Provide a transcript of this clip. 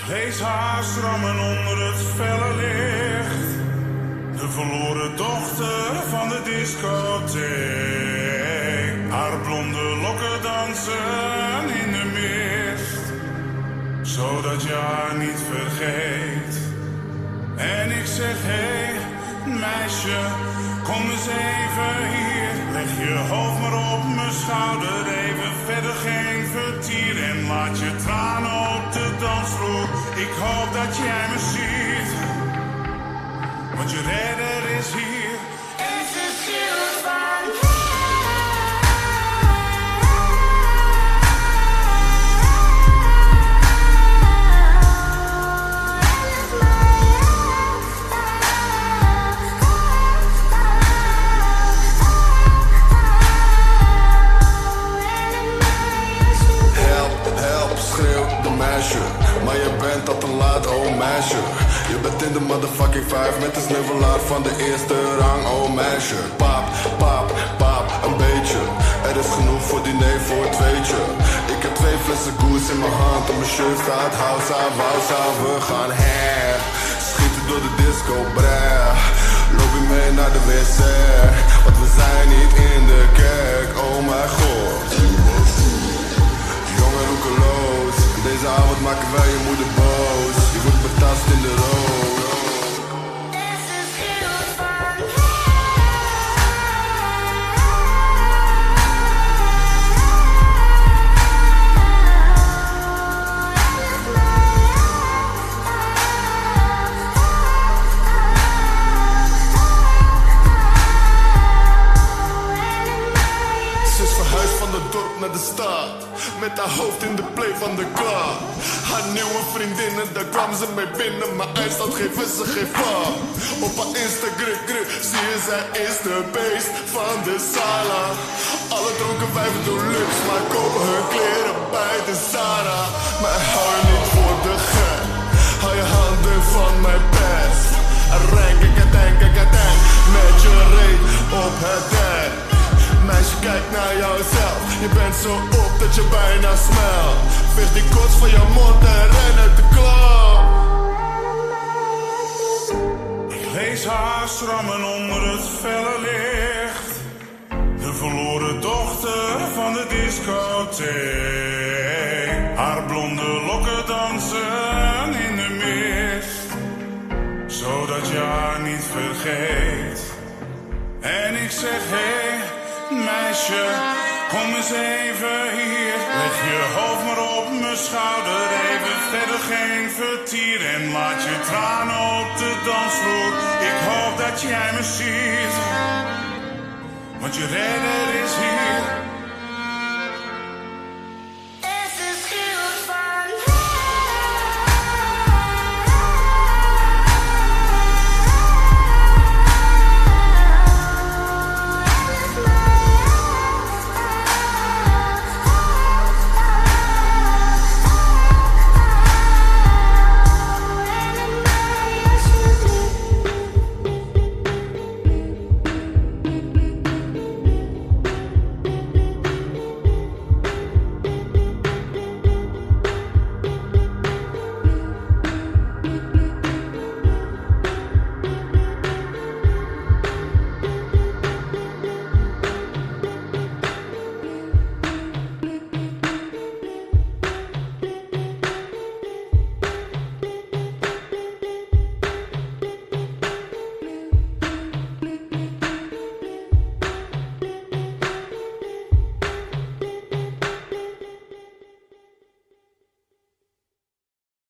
Lees haar strammen onder het felle licht. De verloren dochter van de discotheek. Haar blonde lokken dansen in de mist, zodat je haar niet vergeet. En ik zeg, hé, meisje, kom eens even hier. Leg je hoofd maar op mijn schouder, even verder geen vertier. En laat je tranen op de dansvloer. Ik hoop dat jij me ziet, want je redder is hier. En ze ziel van maar je bent al te laat, oh meisje. Je bent in de motherfucking 5 met de sneuvelaar van de eerste rang, oh meisje. Pap, pap, pap, een beetje. Er is genoeg voor diner voor het tweetje. Ik heb 2 flessen goose in mijn hand en mijn shirt staat housa, wausa. We gaan her, schieten door de disco, breh. Loop je mee naar de wc, want we zijn niet in de kerk, oh mijn god. Jong en roekeloos, deze avond maken wij je moeder boos. Je wordt betast in de roos. Naar de stad, met haar hoofd in de play van de club. Haar nieuwe vriendinnen, daar kwam ze mee binnen, maar eindstand geven ze geen fuck. Op haar Instagram zie je, zij is de beest van de sala. Alle dronken wijven doen luxe, maar kopen hun kleren bij de Zara. Maar hou je niet voor de gek, hou je handen van mijn best. Renk, met je reet op het dek. Meisje, kijk naar jouzelf. Je bent zo op dat je bijna smelt. Veeg die kots van je mond en ren uit de club. Ik lees haar strammen onder het felle licht. De verloren dochter van de discotheek. Haar blonde lokken dansen in de mist, zodat je haar niet vergeet. En ik zeg, hé, meisje, kom eens even hier. Leg je hoofd maar op mijn schouder, even verder geen vertier. En laat je tranen op de dansvloer. Ik hoop dat jij me ziet, want je redder is hier.